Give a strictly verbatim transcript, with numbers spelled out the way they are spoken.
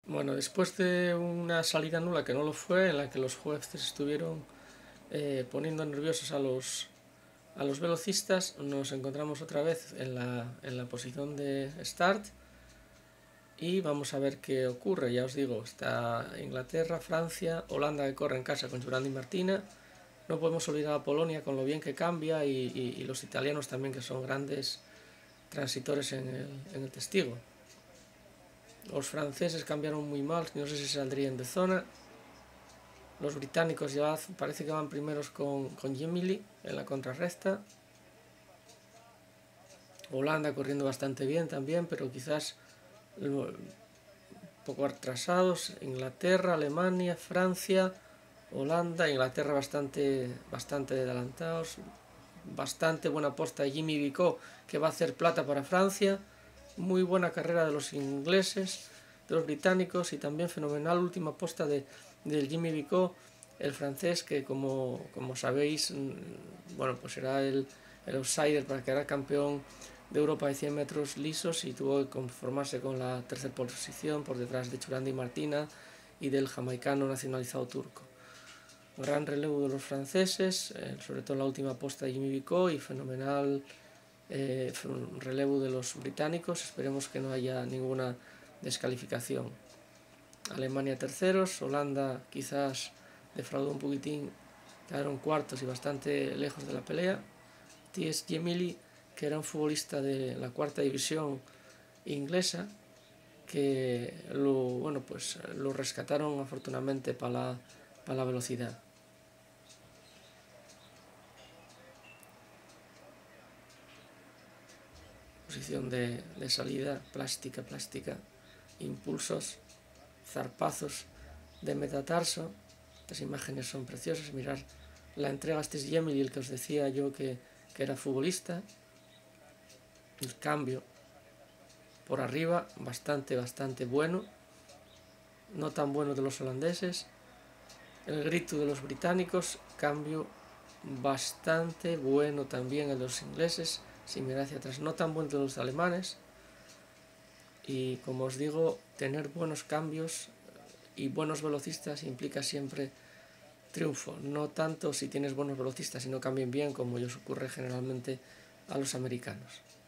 Bueno, después de una salida nula que no lo fue, en la que los jueces estuvieron eh, poniendo nerviosos a los, a los velocistas, nos encontramos otra vez en la, en la posición de start y vamos a ver qué ocurre. Ya os digo, está Inglaterra, Francia, Holanda, que corre en casa con Jurandi y Martina. No podemos olvidar a Polonia con lo bien que cambia y, y, y los italianos también, que son grandes transitores en el, en el testigo. Los franceses cambiaron muy mal, no sé si saldrían de zona. Los británicos ya parece que van primeros con, con Gemili en la contrarresta. Holanda corriendo bastante bien también, pero quizás un poco atrasados. Inglaterra, Alemania, Francia, Holanda, Inglaterra bastante, bastante adelantados. Bastante buena posta de Jimmy Vicot, que va a hacer plata para Francia. Muy buena carrera de los ingleses, de los británicos, y también fenomenal última posta de, de Jimmy Vicot, el francés, que como, como sabéis, bueno, pues será el, el outsider para quedar campeón de Europa de cien metros lisos, y tuvo que conformarse con la tercera posición por detrás de Jurandi y Martina y del jamaicano nacionalizado turco. Gran relevo de los franceses, eh, sobre todo en la última posta de Jimmy Vicot, y fenomenal eh, relevo de los británicos. Esperemos que no haya ninguna descalificación. Alemania terceros, Holanda quizás defraudó un poquitín, quedaron cuartos y bastante lejos de la pelea. T S Gemili, que era un futbolista de la cuarta división inglesa, que lo, bueno, pues, lo rescataron afortunadamente para la, para la velocidad. Posición de, de salida, plástica, plástica, impulsos, zarpazos de metatarso. Estas imágenes son preciosas. Mirar la entrega a este Gemili, el que os decía yo que, que era futbolista. El cambio por arriba, bastante, bastante bueno. No tan bueno de los holandeses. El grito de los británicos, cambio bastante bueno también el de los ingleses. Si mirar hacia atrás, no tan bueno de los alemanes. Y como os digo, tener buenos cambios y buenos velocistas implica siempre triunfo. No tanto si tienes buenos velocistas y no cambien bien, como ellos ocurre generalmente a los americanos.